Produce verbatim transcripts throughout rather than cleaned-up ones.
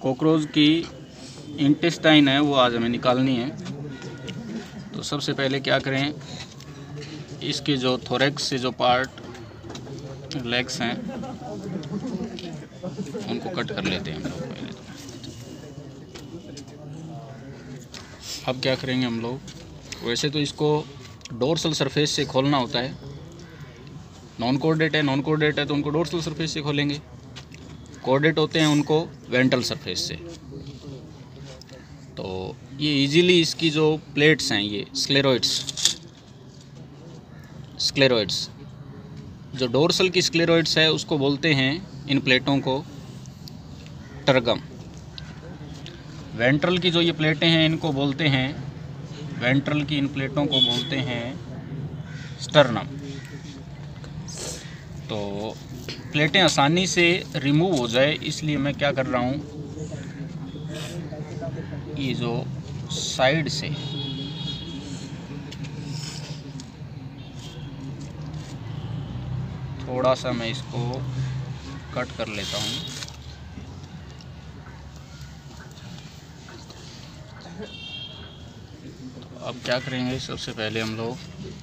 Cockroach की intestine है वो आज हमें निकालनी है। तो सबसे पहले क्या करें, इसके जो थोरेक्स से जो पार्ट लेग्स हैं उनको कट कर लेते हैं हम लोग पहले। तो अब क्या करेंगे हम लोग, वैसे तो इसको डोर्सल सरफेस से खोलना होता है। नॉन कोऑर्डेट है, नॉन कोऑर्डेट है तो उनको डोर्सल सरफेस से खोलेंगे। कोऑर्डेट होते हैं उनको वेंट्रल सरफेस से। तो ये इजीली इसकी जो प्लेट्स हैं, ये स्क्लेरोइड्स स्क्लेरोइड्स जो डोर्सल की स्क्लेरोइड्स है उसको बोलते हैं, इन प्लेटों को टर्गम। वेंट्रल की जो ये प्लेटें हैं इनको बोलते हैं, वेंट्रल की इन प्लेटों को बोलते हैं स्टर्नम। तो प्लेटें आसानी से रिमूव हो जाए इसलिए मैं क्या कर रहा हूँ, ये जो साइड से थोड़ा सा मैं इसको कट कर लेता हूँ। अब क्या करेंगे, सबसे पहले हम लोग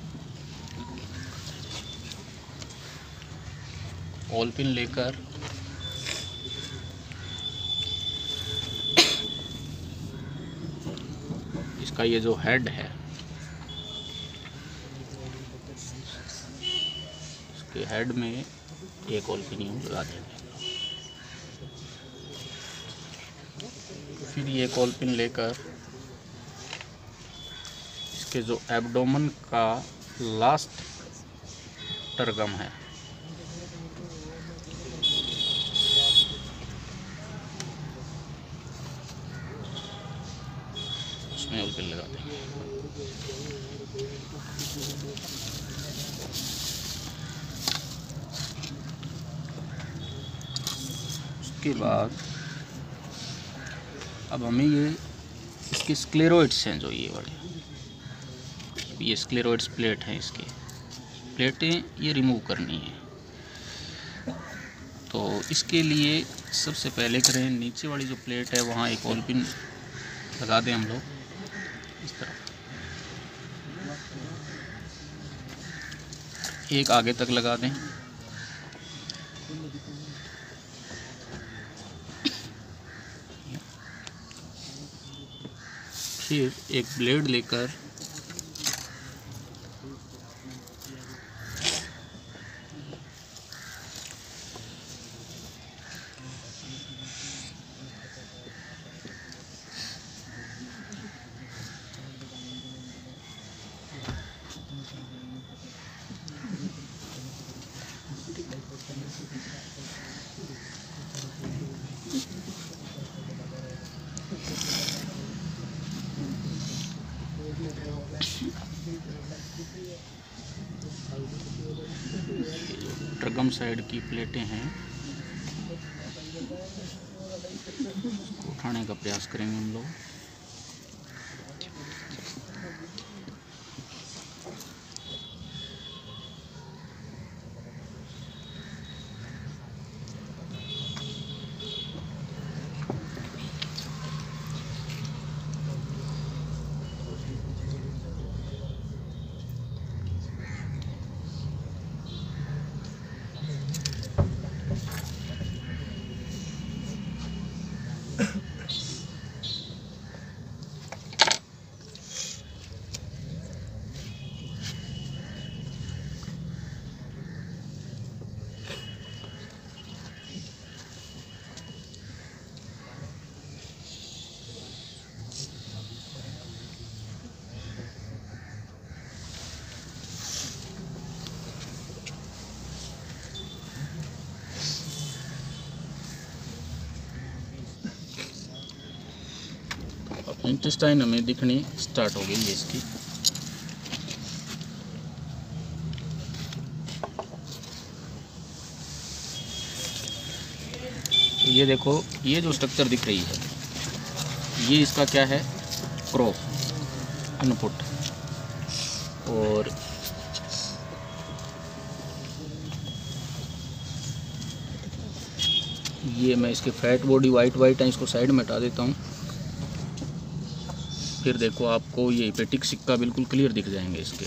ऑल पिन लेकर इसका ये जो हेड है इसके हेड में एक ऑल पिन यूं लगा देंगे। फिर ये एक ऑल पिन लेकर इसके जो एब्डोमेन का लास्ट टर्गम है उसमें ऑल पिन लगा देंगे। उसके बाद अब हमें ये इसके स्क्लेरोइड्स हैं जो ये वाले, ये स्क्लेरोइड्स प्लेट हैं, इसके प्लेटें ये रिमूव करनी है। तो इसके लिए सबसे पहले करें, नीचे वाली जो प्लेट है वहाँ एक ऑल पिन लगा दें हम लोग इस तरह, एक आगे तक लगा दें। फिर एक ब्लेड लेकर ट्रगम साइड की प्लेटें हैं उसको उठाने का प्रयास करेंगे हम लोग। इंटेस्टाइन हमें दिखनी स्टार्ट हो गई है इसकी। तो ये देखो, ये जो स्ट्रक्चर दिख रही है ये इसका क्या है, क्रो इनपुट, और ये मैं इसके फैट बॉडी वाइट वाइट है, इसको साइड में हटा देता हूँ। फिर देखो आपको ये हेपेटिक सिक्का बिल्कुल क्लियर दिख जाएंगे इसके।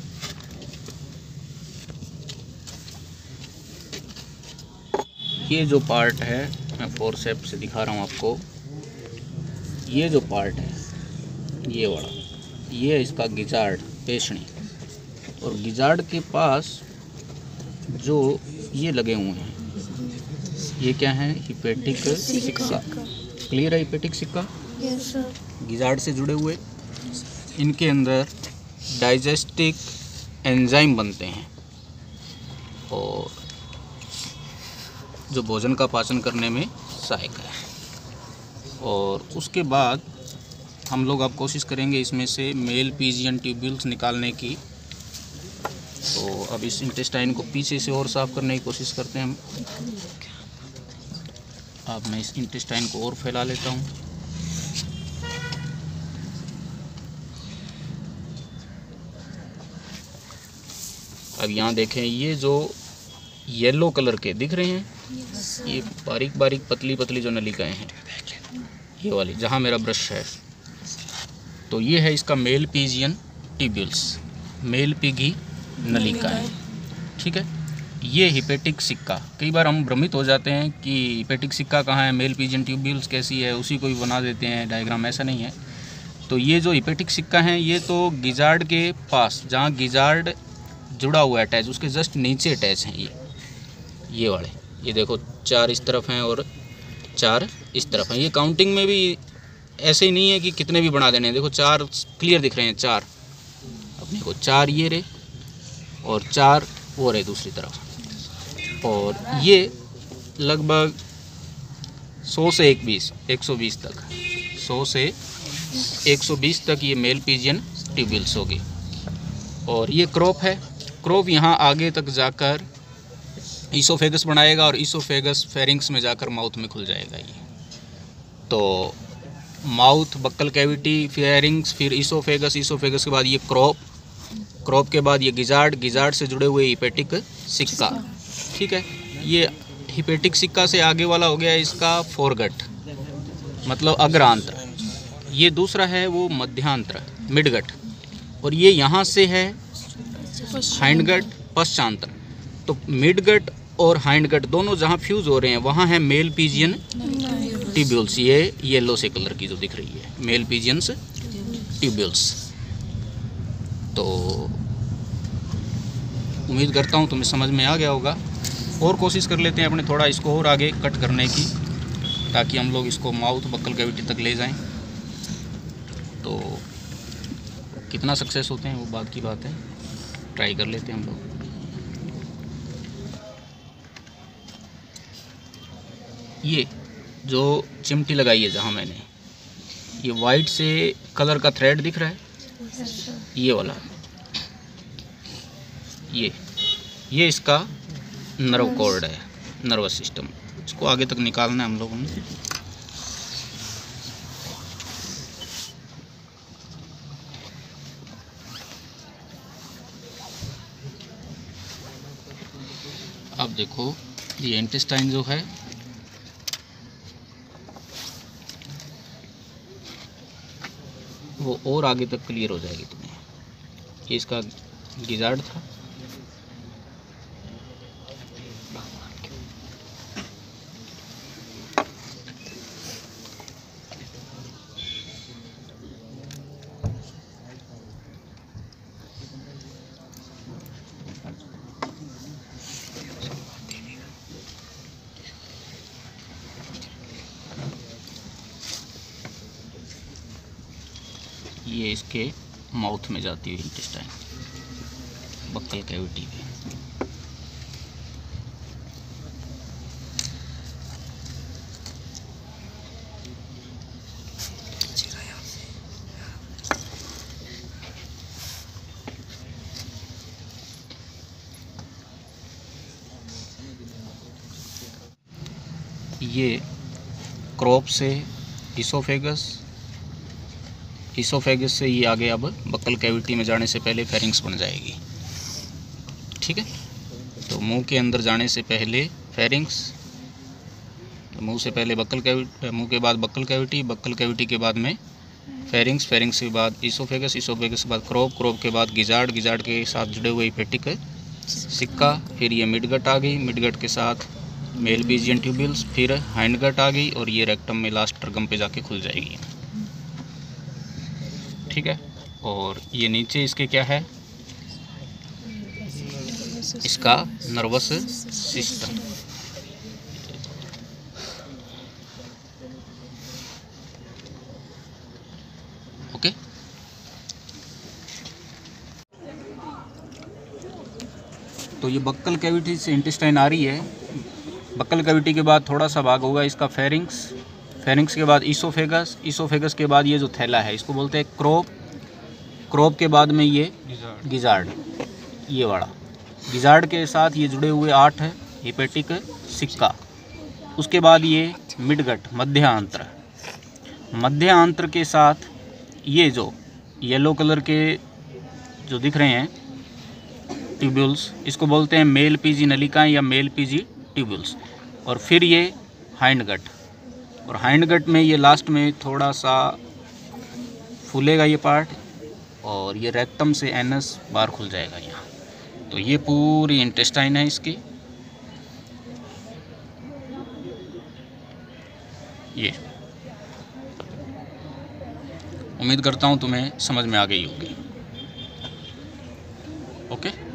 ये जो पार्ट है मैं फोरसेप्स से दिखा रहा हूँ आपको। ये जो पार्ट है ये वाला, ये इसका गिजार्ड पेशनी, और गिजार्ड के पास जो ये लगे हुए हैं ये क्या है? हिपेटिक सिक्का। क्लियर है? हिपेटिक सिक्का यस सर। गिजार्ड से जुड़े हुए, इनके अंदर डाइजेस्टिक एंजाइम बनते हैं और जो भोजन का पाचन करने में सहायक है। और उसके बाद हम लोग अब कोशिश करेंगे इसमें से मेल पीजियन ट्यूब्यूल्स निकालने की। तो अब इस इंटेस्टाइन को पीछे से और साफ़ करने की कोशिश करते हैं हम। अब मैं इस इंटेस्टाइन को और फैला लेता हूँ। अब यहाँ देखें, ये जो येलो कलर के दिख रहे हैं, ये बारीक बारीक पतली पतली जो नलिकाएं हैं, ये वाली जहाँ मेरा ब्रश है, तो ये है इसका Malpighian tubules, Malpighi नलिकाएं। ठीक है, ये हिपेटिक सिक्का। कई बार हम भ्रमित हो जाते हैं कि हिपेटिक सिक्का कहाँ है, मेल पीजियन ट्यूब्यूल्स कैसी है, उसी को ही बना देते हैं डायग्राम। ऐसा नहीं है। तो ये जो हिपेटिक सिक्का है ये तो गिजार्ड के पास, जहाँ गिजार्ड जुड़ा हुआ है अटैच, उसके जस्ट नीचे अटैच हैं ये ये वाले। ये देखो चार इस तरफ हैं और चार इस तरफ हैं। ये काउंटिंग में भी ऐसे ही नहीं है कि कितने भी बना देने हैं। देखो चार क्लियर दिख रहे हैं, चार। अब देखो चार ये रहे और चार वो रहे दूसरी तरफ। और ये लगभग सौ से एक बीस एक सौ बीस तक सौ से एक सौ बीस तक ये मेल पीजियन ट्यूब्यूल्स होगी। और ये क्रॉप है। क्रॉप यहाँ आगे तक जाकर ईसोफेगस बनाएगा और ईसोफेगस फेरिंग्स में जाकर माउथ में खुल जाएगा। ये तो माउथ, बक्कल कैविटी, फेरिंग्स, फिर ईसोफेगस, ईसोफेगस के बाद ये क्रॉप, क्रॉप के बाद ये गिजार्ड, गिजार्ड से जुड़े हुए हिपेटिक सिक्का। ठीक है, ये हिपेटिक सिक्का से आगे वाला हो गया इसका फोरगट, मतलब अग्रांत्र। ये दूसरा है वो मध्यांत्र, मिडगट। और ये यहाँ से है हाइंडगट, पश्चांत्र। तो मिडगट और हाइंडगट दोनों जहाँ फ्यूज़ हो रहे हैं वहाँ है मेल पीजियन ट्यूब्यूल्स। ये येलो से कलर की जो दिख रही है मेल पीजियंस ट्यूब्यूल्स। तो उम्मीद करता हूँ तुम्हें समझ में आ गया होगा। और कोशिश कर लेते हैं अपने थोड़ा इसको और आगे कट करने की, ताकि हम लोग इसको माउथ, बक्कल कैविटी तक ले जाएं। तो कितना सक्सेस होते हैं वो बात की बात है, ट्राई कर लेते हैं हम लोग। ये जो चिमटी लगाई है जहाँ मैंने, ये वाइट से कलर का थ्रेड दिख रहा है, ये वाला, ये ये इसका नर्व कॉर्ड है, नर्वस सिस्टम। इसको आगे तक निकालना है हम लोगों ने। अब देखो ये इंटेस्टाइन जो है वो और आगे तक क्लियर हो जाएगी तुम्हें। ये इसका गिजार्ड था, ये इसके माउथ में जाती हुई इंटेस्टाइन, बक्कल कैविटी में। ये क्रॉप से ईसोफेगस, ईसोफेगस से ये आगे अब बक्कल कैविटी में जाने से पहले फेरिंग्स बन जाएगी। ठीक है, तो मुंह के अंदर जाने से पहले फेरिंग्स, तो मुंह से पहले बक्कल कैविटी, मुंह के बाद बक्कल कैविटी, बक्कल कैविटी के बाद में फेरिंग्स, फेरिंग्स के बाद ईसोफेगस, ईसोफेगस के बाद क्रोप, क्रोप के बाद गिजार्ड, गिजार्ड के साथ जुड़े हुए हेपेटिक सिक्का, फिर ये मिडगट आ गई, मिडगट के साथ मेल पीजियन ट्यूब्यूल्स, फिर हाइंडगट आ गई और ये रेक्टम में लास्ट ट्रगम पे जाके खुल जाएगी। ठीक है। और ये नीचे इसके क्या है, इसका नर्वस सिस्टम। ओके। तो ये बक्कल कैविटी से इंटेस्टाइन आ रही है। बक्कल कैविटी के बाद थोड़ा सा भाग होगा इसका फेरिंग्स, फेरिंग्स के बाद ईसोफेगस, ईसोफेगस के बाद ये जो थैला है इसको बोलते हैं क्रोप, क्रोप के बाद में ये गिजार्ड, ये वाला गिजार्ड के साथ ये जुड़े हुए आठ है हेपेटिक सिक्का। उसके बाद ये मिडगट, मध्य आंत्र, मध्य आंत्र के साथ ये जो येलो कलर के जो दिख रहे हैं ट्यूब्यूल्स, इसको बोलते हैं मेल पीजी नलिकाएं या मेल पीजी ट्यूब्यूल्स। और फिर ये हाइंडगट, और हाइंडगट में ये लास्ट में थोड़ा सा फूलेगा ये पार्ट, और ये रेक्टम से एनस बाहर खुल जाएगा यहाँ। तो ये पूरी इंटेस्टाइन है इसकी। ये उम्मीद करता हूँ तुम्हें समझ में आ गई होगी। ओके।